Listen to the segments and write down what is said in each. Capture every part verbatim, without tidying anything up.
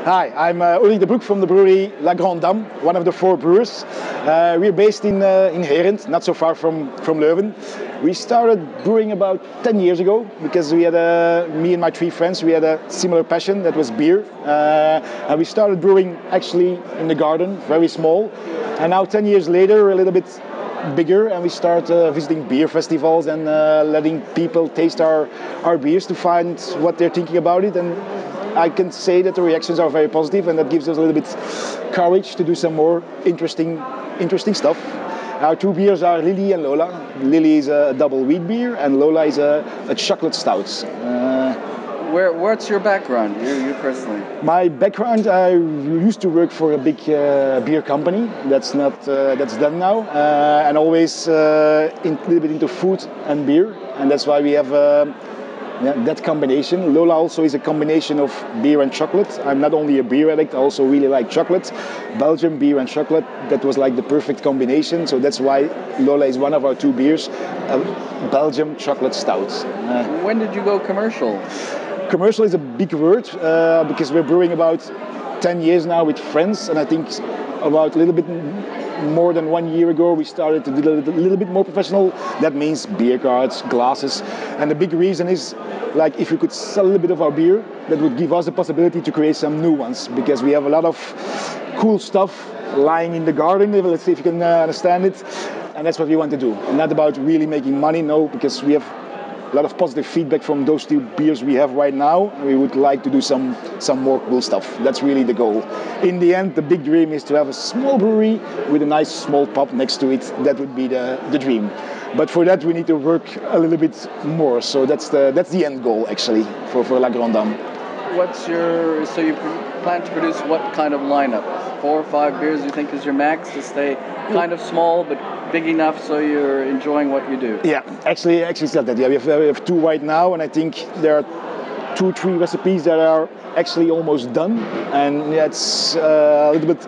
Hi, I'm uh, Ulrich de Broek from the brewery La Grande Dame, one of the four brewers. Uh, we're based in, uh, in Herent, not so far from, from Leuven. We started brewing about ten years ago because we had a, me and my three friends, we had a similar passion, that was beer. Uh, and we started brewing actually in the garden, very small. And now ten years later, we're a little bit bigger, and we start uh, visiting beer festivals and uh, letting people taste our, our beers to find what they're thinking about it. And I can say that the reactions are very positive, and that gives us a little bit courage to do some more interesting, interesting stuff. Our two beers are Lily and Lola. Lily is a double wheat beer, and Lola is a, a chocolate stout. Uh, Where, what's your background, you, you personally? My background, I used to work for a big uh, beer company. That's not, uh, that's done now, uh, and always uh, in, a little bit into food and beer, and that's why we have. Uh, Yeah, that combination. Lola also is a combination of beer and chocolate. I'm not only a beer addict, I also really like chocolate. Belgium beer and chocolate, that was like the perfect combination. So that's why Lola is one of our two beers, a Belgium chocolate stout. Uh, when did you go commercial? Commercial is a big word uh, because we're brewing about ten years now with friends, and I think about a little bit more than one year ago we started to do a little bit more professional. That means beer cards, glasses, and the big reason is, like, if we could sell a little bit of our beer, that would give us the possibility to create some new ones, because we have a lot of cool stuff lying in the garden. Let's see if you can uh, understand it, and that's what we want to do. And not about really making money, no, because we have a lot of positive feedback from those two beers we have right now. We would like to do some some more cool stuff. That's really the goal. In the end, the big dream is to have a small brewery with a nice small pub next to it. That would be the, the dream. But for that, we need to work a little bit more. So that's the that's the end goal actually for, for La Grande Dame. What's your so you plan to produce what kind of lineup? Four or five beers you think is your max to stay kind of small but big enough so you're enjoying what you do? Yeah, actually, actually it's not that. Yeah, we have, we have two right now, and I think there are two, three recipes that are actually almost done, and yeah, it's uh, a little bit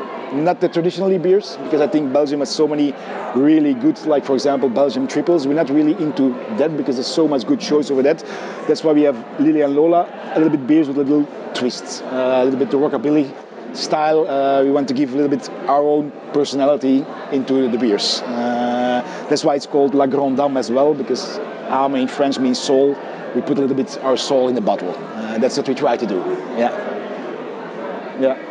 not the traditionally beers, because I think Belgium has so many really good, like for example Belgium triples. We're not really into that because there's so much good choice over that. That's why we have Lily and Lola, a little bit beers with a little twist, uh, a little bit the rockabilly style. Uh, we want to give a little bit our own personality into the beers. Uh, that's why it's called La Grande Dame as well, because âme in French means soul. We put a little bit our soul in the bottle. Uh, that's what we try to do. Yeah. Yeah.